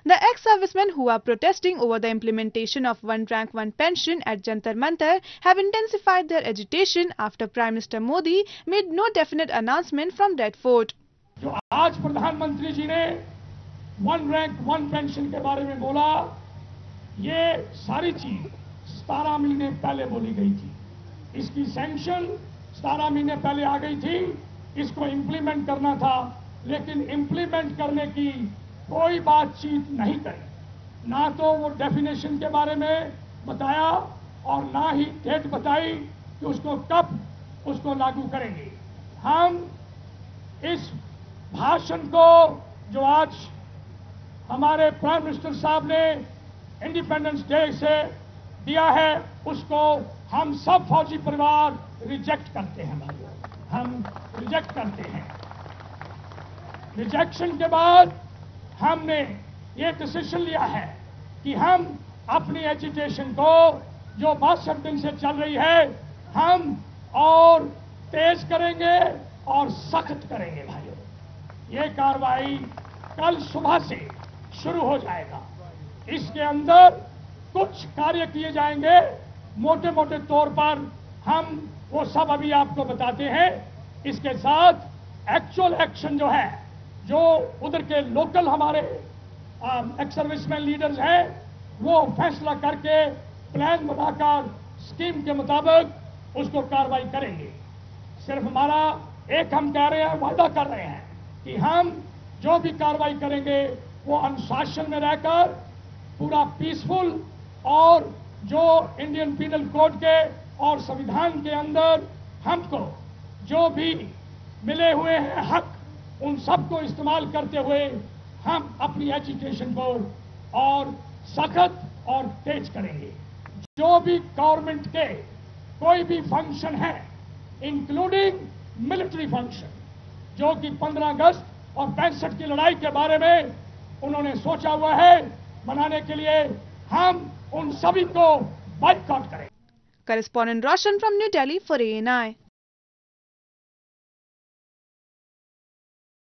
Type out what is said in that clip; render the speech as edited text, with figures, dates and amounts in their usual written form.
The ex-servicemen who are protesting over the implementation of one rank one pension at Jantar Mantar have intensified their agitation after Prime Minister Modi made no definite announcement from Red Fort. जो आज प्रधानमंत्री जी ने one rank one pension के बारे में बोला, ये सारी चीज 17 महीने पहले बोली गई थी। इसकी सैंक्शन 17 महीने पहले आ गई थी। इसको इम्प्लीमेंट करना था, लेकिन इम्प्लीमेंट करने की कोई बातचीत नहीं करी। ना तो वो डेफिनेशन के बारे में बताया और ना ही डेट बताई कि उसको कब उसको लागू करेंगे। हम इस भाषण को जो आज हमारे प्राइम मिनिस्टर साहब ने इंडिपेंडेंस डे से दिया है, उसको हम सब फौजी परिवार रिजेक्ट करते हैं भाइयों, हम रिजेक्ट करते हैं। रिजेक्शन के बाद हमने ये डिसीजन लिया है कि हम अपनी एजिटेशन को जो 62 दिन से चल रही है, हम और तेज करेंगे और सख्त करेंगे भाइयों। ये कार्रवाई कल सुबह से शुरू हो जाएगा। इसके अंदर कुछ कार्य किए जाएंगे, मोटे मोटे तौर पर हम वो सब अभी आपको बताते हैं। इसके साथ एक्चुअल एक्शन जो है, जो उधर के लोकल हमारे एक्स सर्विसमैन लीडर्स हैं, वो फैसला करके प्लान बनाकर स्कीम के मुताबिक उसको कार्रवाई करेंगे। सिर्फ हमारा एक हम कह रहे हैं, वादा कर रहे हैं कि हम जो भी कार्रवाई करेंगे वो अनुशासन में रहकर पूरा पीसफुल और जो इंडियन पीनल कोड के और संविधान के अंदर हमको जो भी मिले हुए हैं हक, उन सबको इस्तेमाल करते हुए हम अपनी एजुकेशन को और सख्त और तेज करेंगे। जो भी गवर्नमेंट के कोई भी फंक्शन है, इंक्लूडिंग मिलिट्री फंक्शन, जो कि 15 अगस्त और 65 की लड़ाई के बारे में उन्होंने सोचा हुआ है मनाने के लिए, हम उन सभी को बाइकआउट करें। Correspondent Roshan from New Delhi for ANI.